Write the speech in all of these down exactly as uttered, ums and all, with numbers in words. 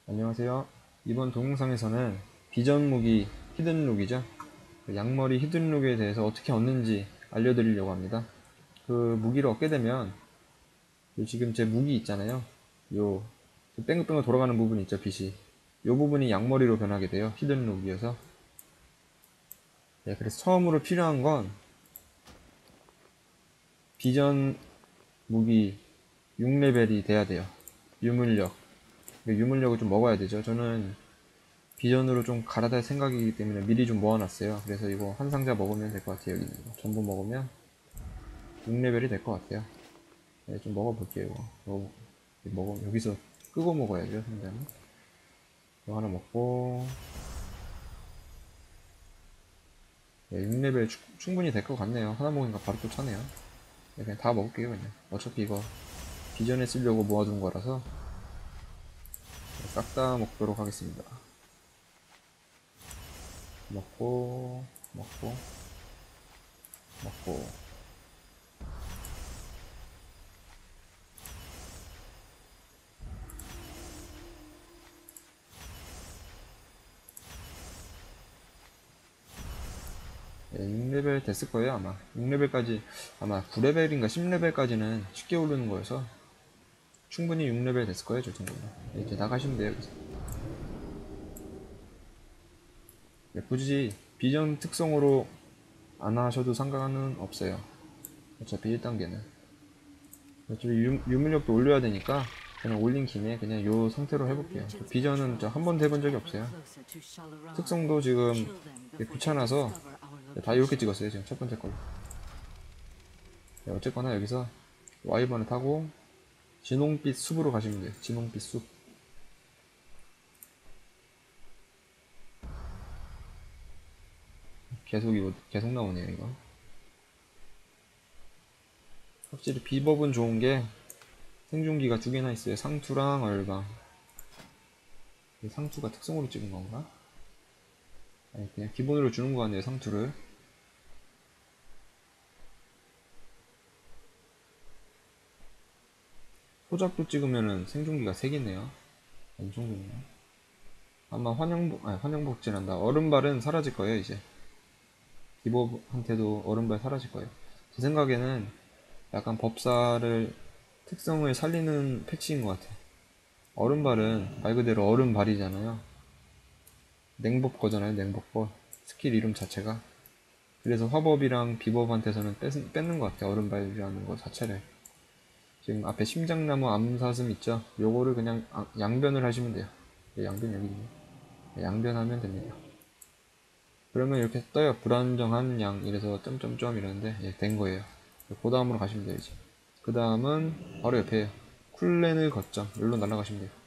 안녕하세요. 이번 동영상에서는 비전 무기 히든룩이죠. 그 양머리 히든룩에 대해서 어떻게 얻는지 알려드리려고 합니다. 그 무기를 얻게 되면 지금 제 무기 있잖아요. 요 뺑글뺑글 돌아가는 부분 있죠, 빛이. 요 부분이 양머리로 변하게 돼요. 히든룩이어서. 네, 그래서 처음으로 필요한 건 비전 무기 육 레벨이 돼야 돼요. 유물력. 유물력을 좀 먹어야 되죠. 저는 비전으로 좀 갈아탈 생각이기 때문에 미리 좀 모아놨어요. 그래서 이거 한 상자 먹으면 될 것 같아요. 여기 있는 거. 전부 먹으면 육 레벨이 될 것 같아요. 네, 좀 먹어볼게요. 이거. 먹어, 먹어, 여기서 끄고 먹어야죠. 상자는. 이거 하나 먹고 네, 육 레벨 추, 충분히 될 것 같네요. 하나 먹으니까 바로 또 차네요. 네, 그냥 다 먹을게요. 그냥. 어차피 이거 비전에 쓰려고 모아둔 거라서 싹 다 먹도록 하겠습니다. 먹고 먹고 먹고 네, 육 레벨 됐을 거예요, 아마. 육 레벨까지, 아마 구 레벨인가 십 레벨까지는 쉽게 오르는 거여서 충분히 육 레벨 됐을 거예요, 저 친구는. 네, 이제 나가시면 돼요, 여기서. 네, 굳이 비전 특성으로 안 하셔도 상관은 없어요. 어차피 일 단계는. 어차피 유, 유물력도 올려야 되니까 그냥 올린 김에 그냥 요 상태로 해볼게요. 비전은 한 번도 해본 적이 없어요. 특성도 지금 귀찮아서 다 이렇게 찍었어요, 지금 첫 번째 걸로. 네, 어쨌거나 여기서 와이번을 타고 진홍빛 숲으로 가시면 돼요. 진홍빛 숲. 계속 이거 계속 나오네요, 이거. 확실히 비법은 좋은 게 생존기가 두 개나 있어요. 상투랑 얼방. 상투가 특성으로 찍은 건가? 아니, 그냥 기본으로 주는 거 같네요, 상투를. 소작도 찍으면은 생존기가 세 개네요. 엄청 좋네요. 아마 환영복, 아니, 환영복지란다. 얼음발은 사라질 거예요, 이제. 기법한테도 얼음발 사라질 거예요. 제 생각에는 약간 법사를 특성을 살리는 패치인 것 같아요. 얼음발은 말 그대로 얼음발이잖아요. 냉법 거잖아요, 냉법거. 스킬 이름 자체가. 그래서 화법이랑 비법한테서는 뺏, 뺏는 것 같아요, 얼음발이라는 거 자체를. 지금 앞에 심장나무 암사슴 있죠? 요거를 그냥 아, 양변을 하시면 돼요. 양변 여기 있네. 양변하면 됩니다. 그러면 이렇게 떠요. 불안정한 양 이래서 점점점 이러는데 예, 된 거예요. 그 다음으로 가시면 돼요. 이제 그 다음은 바로 옆에 쿨렌을 거점 여기로 날아가시면 돼요.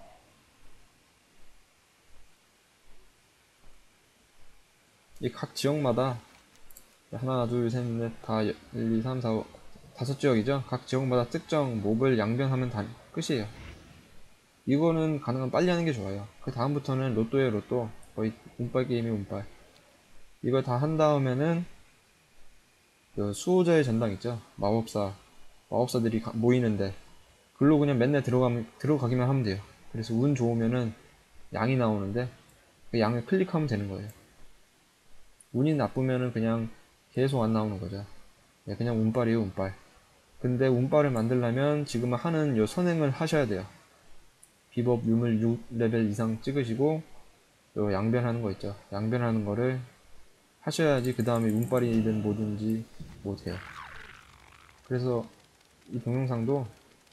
이 각 지역마다 하나 둘셋넷다 일, 이, 삼, 사, 오 다섯 지역이죠. 각 지역마다 특정 몹을 양변하면 다 끝이에요. 이거는 가능한 빨리 하는 게 좋아요. 그 다음부터는 로또예요, 로또. 거의 운빨 게임이 운빨. 이거 다 한 다음에는 그 수호자의 전당 있죠. 마법사 마법사들이 가, 모이는데 글로 그냥 맨날 들어가면 들어가기만 하면 돼요. 그래서 운 좋으면은 양이 나오는데 그 양을 클릭하면 되는 거예요. 운이 나쁘면은 그냥 계속 안 나오는 거죠. 네, 그냥 운빨이에요, 운빨. 근데 운빨을 만들려면 지금 하는 요 선행을 하셔야 돼요. 비법 유물 육 레벨 이상 찍으시고 요 양변하는 거 있죠. 양변하는 거를 하셔야지 그 다음에 운빨이든 뭐든지 못해요. 그래서 이 동영상도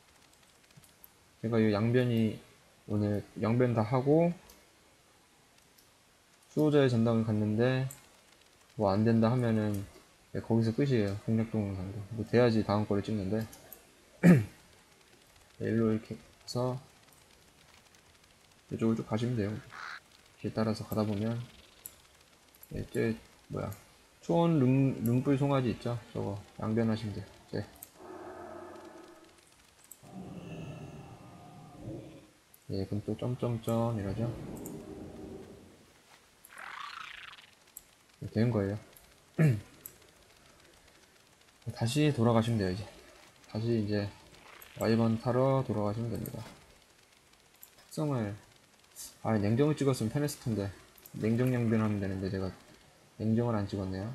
제가 이 양변이 오늘 양변 다 하고 수호자의 전당을 갔는데 뭐 안된다 하면은 네, 거기서 끝이에요. 공략 동영상도 뭐 돼야지 다음 거를 찍는데 네, 일로 이렇게 해서 이쪽으로 쭉 가시면 돼요. 길 따라서 가다 보면 네, 쟤 뭐야 초원 룸, 룸불 송아지 있죠? 저거 양변하시면 돼요. 쟤. 예, 그럼 또 점점점 이러죠. 되는 거예요. 다시 돌아가시면 돼요. 이제 다시 이제 와이번 타러 돌아가시면 됩니다. 특성을 아, 냉정을 찍었으면 편했을 텐데. 냉정 양변하면 되는데 제가 냉정을 안 찍었네요.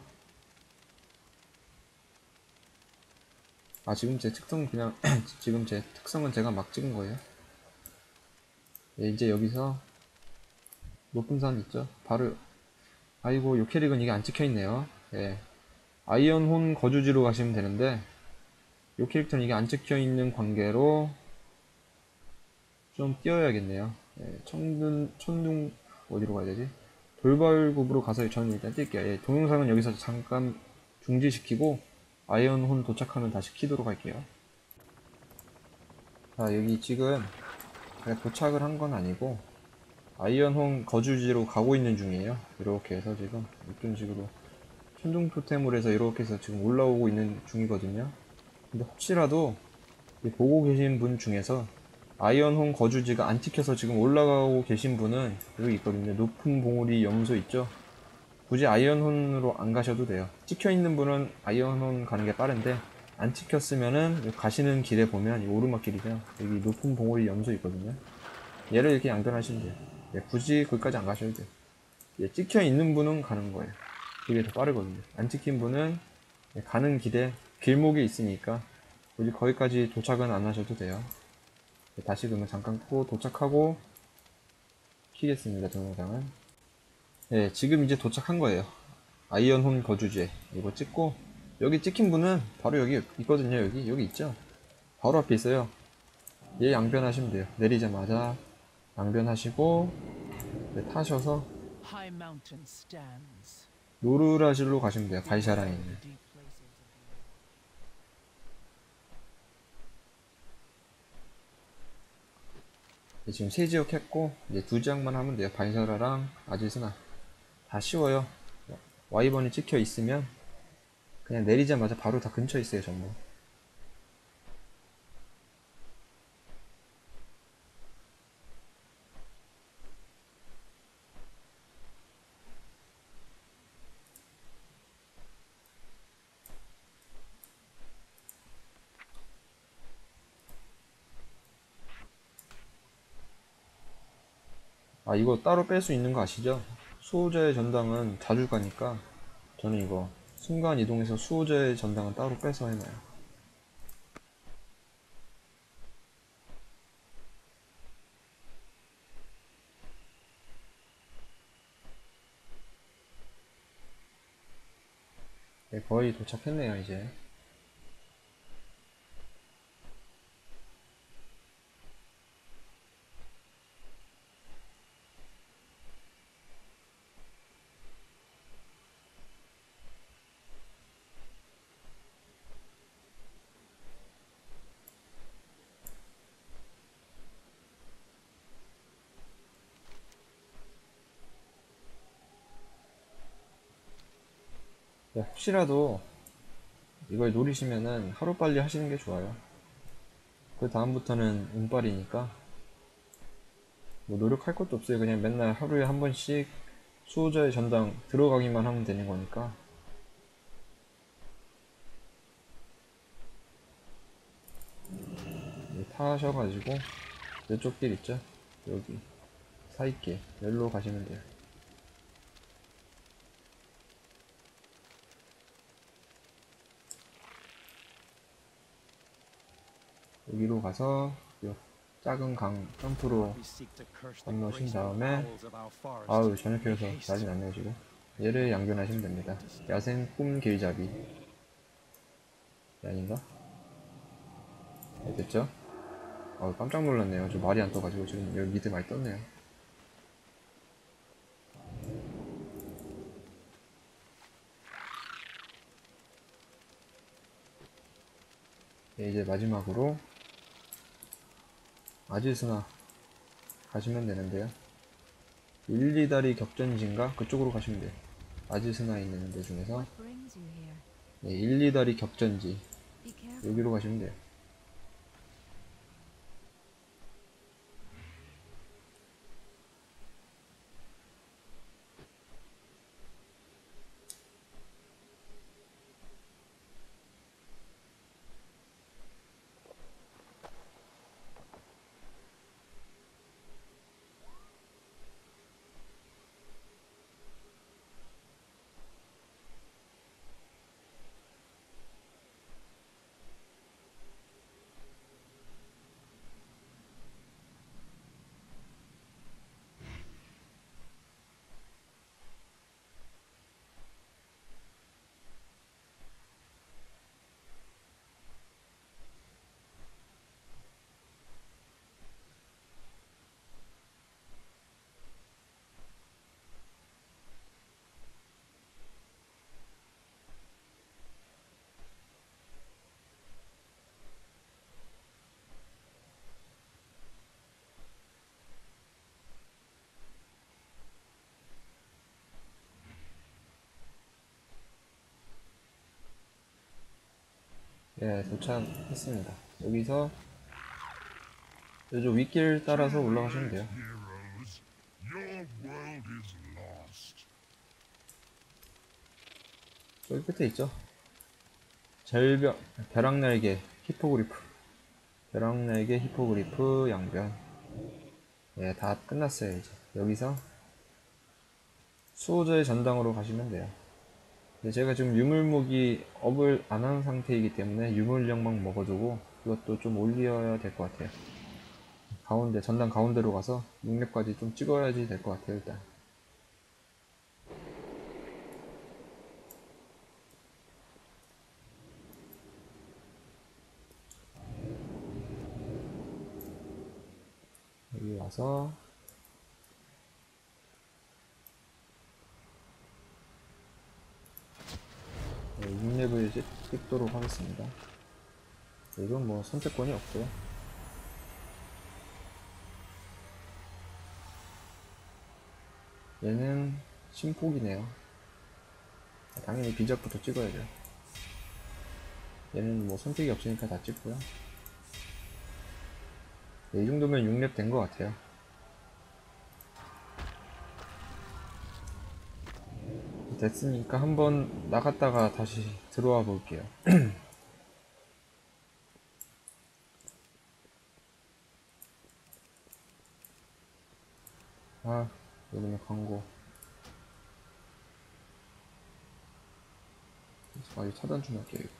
아, 지금 제 특성 그냥 지금 제 특성은 제가 막 찍은 거예요. 예, 이제 여기서 높은 산 있죠? 바로, 아이고, 요 캐릭은 이게 안 찍혀 있네요. 예. 아이언혼 거주지로 가시면 되는데, 요 캐릭터는 이게 안 찍혀 있는 관계로 좀 뛰어야겠네요. 예, 청둔, 천둥, 어디로 가야 되지? 돌발굽으로 가서 저는 일단 뛸게요. 예, 동영상은 여기서 잠깐 중지시키고, 아이언혼 도착하면 다시 키도록 할게요. 자, 여기 지금 제가 도착을 한 건 아니고, 아이언홈 거주지로 가고 있는 중이에요. 이렇게 해서 지금 이런 식으로 천둥 토템을 해서 이렇게 해서 지금 올라오고 있는 중이거든요. 근데 혹시라도 보고 계신 분 중에서 아이언홈 거주지가 안 찍혀서 지금 올라가고 계신 분은 여기 있거든요. 높은 봉우리 염소 있죠? 굳이 아이언홈으로 안 가셔도 돼요. 찍혀 있는 분은 아이언홈 가는 게 빠른데 안 찍혔으면은 가시는 길에 보면 이 오르막길이죠. 여기 높은 봉우리 염소 있거든요. 얘를 이렇게 양변하시면 돼요. 예, 굳이 거기까지 안 가셔도 돼요. 예, 찍혀 있는 분은 가는 거예요. 그게 더 빠르거든요. 안 찍힌 분은 예, 가는 길에 길목이 있으니까 굳이 거기까지 도착은 안 하셔도 돼요. 예, 다시 그러면 잠깐 끄고 도착하고 키겠습니다. 동영상은. 예, 지금 이제 도착한 거예요. 아이언혼 거주지에 이거 찍고 여기 찍힌 분은 바로 여기 있거든요. 여기 여기 있죠. 바로 앞에 있어요. 얘 양변하시면 돼요. 내리자마자 양변하시고 네, 타셔서 노르라질로 가시면 돼요. 바이샤라에 있는. 네, 지금 세 지역 했고 이제 두 지역만 하면 돼요. 바이샤라랑 아지스나 다 쉬워요. 와이번이 찍혀 있으면 그냥 내리자마자 바로 다 근처에 있어요. 전부. 아, 이거 따로 뺄 수 있는 거 아시죠? 수호자의 전당은 자주 가니까 저는 이거 순간 이동해서 수호자의 전당은 따로 빼서 해놔요. 네, 거의 도착했네요, 이제. 네, 혹시라도 이걸 노리시면은 하루빨리 하시는 게 좋아요. 그 다음부터는 운빨이니까 뭐 노력할 것도 없어요. 그냥 맨날 하루에 한 번씩 수호자의 전당 들어가기만 하면 되는 거니까. 타셔가지고 이쪽 길 있죠? 여기 사이길 여기로 가시면 돼요. 여기로 가서 요 작은 강 점프로 건너신 다음에 아우 저녁해서 난리 났네요 지금. 얘를 양변하시면 됩니다. 야생 꿈 길잡이 아닌가? 네, 됐죠? 아 깜짝 놀랐네요. 저 말이 안 떠가지고 지금 여기 밑에 많이 떴네요. 네, 이제 마지막으로 아지스나 가시면 되는데요. 일, 이 다리 격전지인가? 그쪽으로 가시면 돼요. 아지스나 있는 데 중에서 네, 일, 이 다리 격전지 여기로 가시면 돼요. 예, 도착했습니다. 여기서 요쪽 윗길 따라서 올라가시면 돼요. Heroes, your world is lost. 여기 끝에 있죠. 절벽, 벼락날개, 히포그리프. 벼락날개, 히포그리프, 양변. 예, 다 끝났어요, 이제. 여기서 수호자의 전당으로 가시면 돼요. 근데 제가 지금 유물무기 업을 안 한 상태이기 때문에 유물력만 먹어두고 이것도 좀 올려야 될 것 같아요. 가운데, 전당 가운데로 가서 육렙까지 좀 찍어야지 될 것 같아요, 일단. 여기 와서 네, 육렙을 이제 찍도록 하겠습니다. 이건 뭐 선택권이 없고요. 얘는 심폭이네요. 당연히 비작부터 찍어야죠. 얘는 뭐 선택이 없으니까 다 찍고요. 네, 이 정도면 육렙 된 것 같아요. 됐으니까 한번 나갔다가 다시 들어와 볼게요. 아, 여기는 광고. 아, 이 차단 좀 할게요. 이거.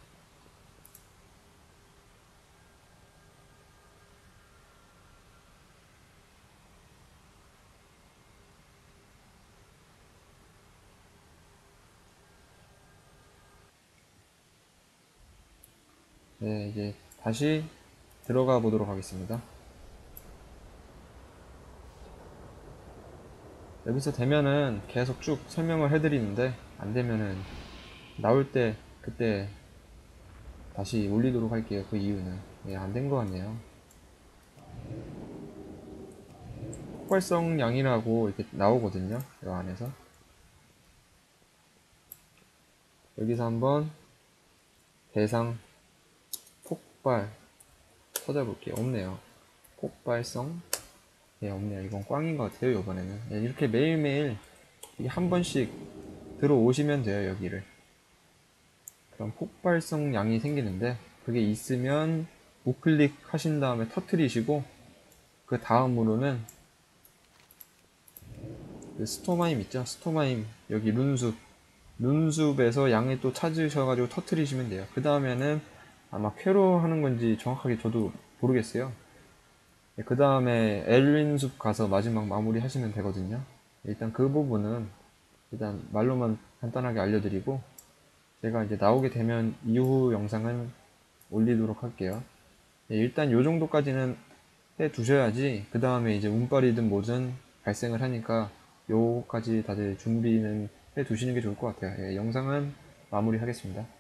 네, 이제 다시 들어가 보도록 하겠습니다. 여기서 되면은 계속 쭉 설명을 해드리는데 안 되면은 나올 때 그때 다시 올리도록 할게요. 그 이유는 예, 안 된 것 같네요. 폭발성 양이라고 이렇게 나오거든요. 이 안에서 여기서 한번 대상 폭발 찾아볼게요. 없네요. 폭발성 예, 없네요. 이건 꽝인 것 같아요. 이번에는 예, 이렇게 매일매일 이게 한 번씩 들어오시면 돼요. 여기를 그럼 폭발성 양이 생기는데 그게 있으면 우클릭 하신 다음에 터트리시고 그 다음으로는 그 스토마임 있죠. 스토마임 여기 룬숲 룬숲에서 양을 또 찾으셔가지고 터트리시면 돼요. 그 다음에는 아마 쾌로 하는 건지 정확하게 저도 모르겠어요. 그 다음에 엘린숲 가서 마지막 마무리 하시면 되거든요. 일단 그 부분은 일단 말로만 간단하게 알려드리고 제가 이제 나오게 되면 이후 영상은 올리도록 할게요. 일단 요 정도까지는 해 두셔야지 그 다음에 이제 운빨이든 뭐든 발생을 하니까 요까지 다들 준비는 해 두시는 게 좋을 것 같아요. 예, 영상은 마무리 하겠습니다.